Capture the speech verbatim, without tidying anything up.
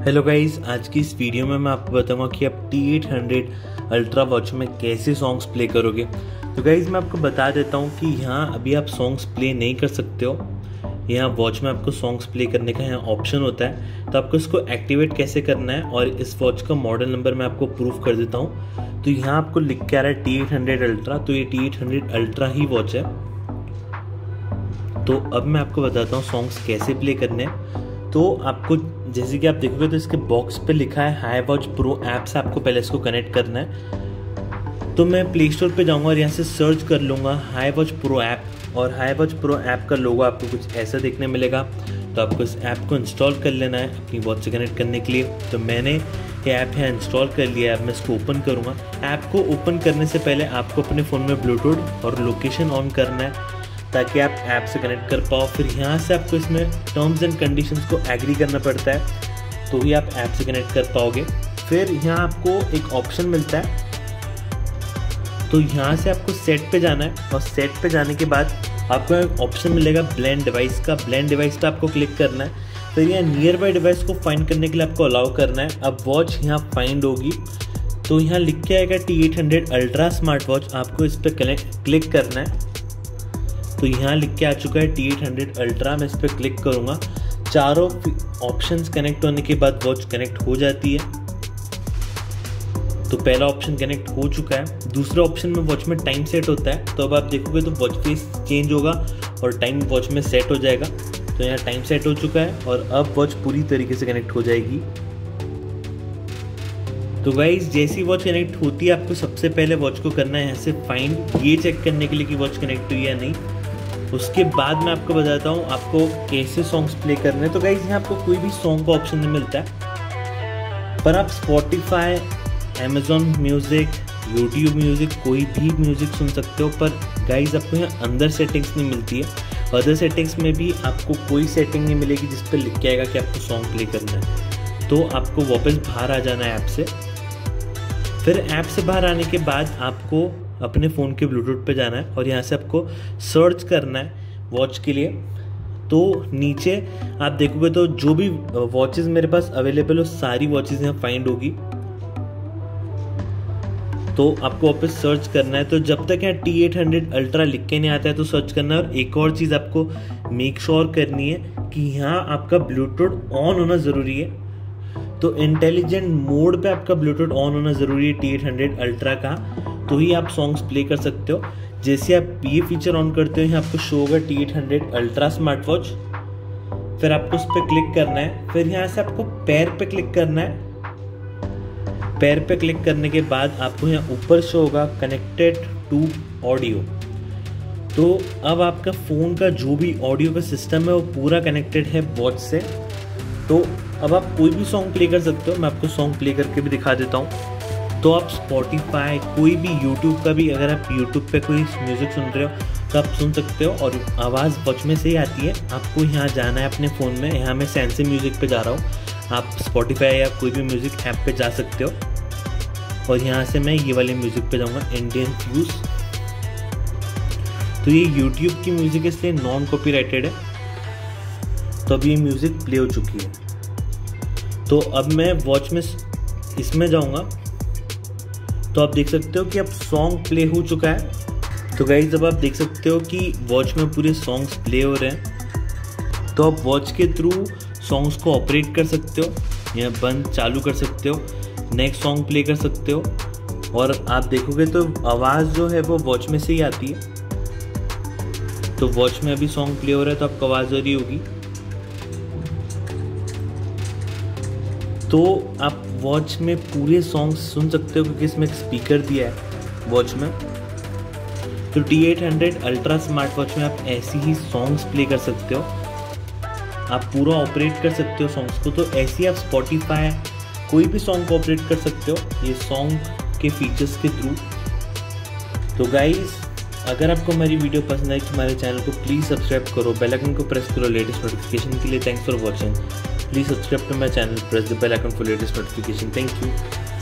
Hello guys, आज की इस वीडियो में मैं आपको बताऊंगा कि आप T eight hundred ultra watch में कैसे सॉन्ग्स प्ले करोगे। तो गाइस मैं आपको बता देता हूं कि यहाँ अभी आप सॉन्ग्स प्ले नहीं कर सकते हो। यहाँ वॉच में आपको सॉन्ग्स प्ले करने का यहाँ ऑप्शन होता है, तो आपको इसको एक्टिवेट कैसे करना है और इस वॉच का मॉडल नंबर मैं आपको प्रूफ कर देता हूँ। तो यहाँ आपको लिख के आ रहा है टी एट हंड्रेड अल्ट्रा, तो ये टी एट हंड्रेड अल्ट्रा ही वॉच है। तो अब मैं आपको बताता हूँ सॉन्ग्स कैसे प्ले करने हैं। तो आपको जैसे कि आप देखोगे तो इसके बॉक्स पे लिखा है हाई वॉच प्रो ऐप से आपको पहले इसको कनेक्ट करना है। तो मैं प्ले स्टोर पे जाऊंगा और यहाँ से सर्च कर लूँगा हाई वॉच प्रो ऐप, और हाई वॉच प्रो ऐप का लोगो आपको कुछ ऐसा देखने मिलेगा। तो आपको इस ऐप को इंस्टॉल कर लेना है अपनी वॉच से कनेक्ट करने के लिए। तो मैंने ये ऐप यहाँ इंस्टॉल कर लिया है। अब मैं इसको ओपन करूँगा। ऐप को ओपन करने से पहले आपको अपने फ़ोन में ब्लूटूथ और लोकेशन ऑन करना है ताकि आप ऐप से कनेक्ट कर पाओ। फिर यहाँ से आपको इसमें टर्म्स एंड कंडीशंस को एग्री करना पड़ता है, तो ही आप ऐप से कनेक्ट कर पाओगे। फिर यहाँ आपको एक ऑप्शन मिलता है, तो यहाँ से आपको सेट पे जाना है और सेट पे जाने के बाद आपको एक ऑप्शन मिलेगा ब्लेंड डिवाइस का। ब्लेंड डिवाइस पे आपको क्लिक करना है। फिर यहाँ नियर बाय डिवाइस को फाइंड करने के लिए आपको अलाउ करना है। अब वॉच यहाँ फाइंड होगी, तो यहाँ लिख के आएगा T eight hundred ultra smart watch. आपको इस पर क्लिक करना है। तो यहाँ लिख के आ चुका है टी एट हंड्रेड अल्ट्रा। मैं इस पर क्लिक करूँगा। चारों ऑप्शंस कनेक्ट होने के बाद वॉच कनेक्ट हो जाती है। तो पहला ऑप्शन कनेक्ट हो चुका है। दूसरे ऑप्शन में वॉच में टाइम सेट होता है। तो अब आप देखोगे तो वॉच फेस चेंज होगा और टाइम वॉच में सेट हो जाएगा। तो यहाँ टाइम सेट हो चुका है और अब वॉच पूरी तरीके से कनेक्ट हो जाएगी। तो गाइस जैसी वॉच कनेक्ट होती है आपको सबसे पहले वॉच को करना है यहाँ से फाइंड, ये चेक करने के लिए कि वॉच कनेक्ट हुई या नहीं। उसके बाद मैं आपको बताता हूँ आपको कैसे सॉन्ग्स प्ले करने हैं। तो गाइस यहाँ आपको कोई भी सॉन्ग का ऑप्शन नहीं मिलता है, पर आप Spotify, Amazon music, YouTube music, कोई भी म्यूजिक सुन सकते हो। पर गाइस आपको यहाँ अंदर सेटिंग्स नहीं मिलती है। अदर सेटिंग्स में भी आपको कोई सेटिंग नहीं मिलेगी जिस पर लिख के आएगा कि आपको सॉन्ग प्ले करना है। तो आपको वापस बाहर आ जाना है ऐप से। फिर ऐप से बाहर आने के बाद आपको अपने फ़ोन के ब्लूटूथ पे जाना है और यहाँ से आपको सर्च करना है वॉच के लिए। तो नीचे आप देखोगे तो जो भी वॉचेस मेरे पास अवेलेबल हो सारी वॉचेस यहाँ फाइंड होगी। तो आपको वापस सर्च करना है। तो जब तक यहाँ टी एट हंड्रेड अल्ट्रा लिख के नहीं आता है तो सर्च करना है। और एक और चीज़ आपको मेक श्योर करनी है कि यहाँ आपका ब्लूटूथ ऑन होना ज़रूरी है। तो इंटेलिजेंट मोड पे आपका ब्लूटूथ ऑन होना ज़रूरी है टी एट हंड्रेड अल्ट्रा का, तो ही आप सॉन्ग्स प्ले कर सकते हो। जैसे आप ये फीचर ऑन करते हो यहाँ आपको शो होगा T eight hundred ultra smart watch. फिर आपको उस पर क्लिक करना है। फिर यहाँ से आपको पैर पे क्लिक करना है। पैर पे क्लिक करने के बाद आपको यहाँ ऊपर शो होगा कनेक्टेड टू ऑडियो। तो अब आपका फ़ोन का जो भी ऑडियो का सिस्टम है वो पूरा कनेक्टेड है वॉच से। तो अब आप कोई भी सॉन्ग प्ले कर सकते हो। मैं आपको सॉन्ग प्ले करके भी दिखा देता हूँ। तो आप स्पॉटिफाई, कोई भी यूट्यूब का भी, अगर आप यूट्यूब पे कोई म्यूज़िक सुन रहे हो तो आप सुन सकते हो और आवाज़ वॉच में से ही आती है। आपको यहाँ जाना है अपने फ़ोन में। यहाँ मैं सैमसंग म्यूज़िक पे जा रहा हूँ। आप स्पॉटिफाई या कोई भी म्यूज़िक ऐप पे जा सकते हो। और यहाँ से मैं ये वाले म्यूज़िक पे जाऊँगा, इंडियन फ्यूज। तो ये यूट्यूब की म्यूज़िक इसलिए नॉन कॉपीराइटेड है। तो अब ये म्यूज़िक प्ले हो चुकी है। तो अब मैं वॉच में इसमें जाऊँगा तो आप देख सकते हो कि अब सॉन्ग प्ले हो चुका है। तो गाइस अब आप देख सकते हो कि वॉच में पूरे सॉन्ग्स प्ले हो रहे हैं। तो आप वॉच के थ्रू सॉन्ग्स को ऑपरेट कर सकते हो, या बंद चालू कर सकते हो, नेक्स्ट सॉन्ग प्ले कर सकते हो। और आप देखोगे तो आवाज़ जो है वो वॉच में से ही आती है। तो वॉच में अभी सॉन्ग प्ले हो रहा है तो आपको आवाज़ आ रही होगी। तो आप वॉच में पूरे सॉन्ग्स सुन सकते हो क्योंकि इसमें एक स्पीकर दिया है वॉच में। तो T eight hundred ultra smart watch में आप ऐसी ही सॉन्ग्स प्ले कर सकते हो। आप पूरा ऑपरेट कर सकते हो सॉन्ग्स को। तो ऐसे ही आप स्पॉटिफाई, कोई भी सॉन्ग को ऑपरेट कर सकते हो ये सॉन्ग के फीचर्स के थ्रू। तो गाइस अगर आपको हमारी वीडियो पसंद आई तो हमारे चैनल को प्लीज़ सब्सक्राइब करो, बेल आइकन को प्रेस करो लेटेस्ट नोटिफिकेशन के लिए। Thanks for watching. Please subscribe to my channel, press the bell icon for latest notification. Thank you.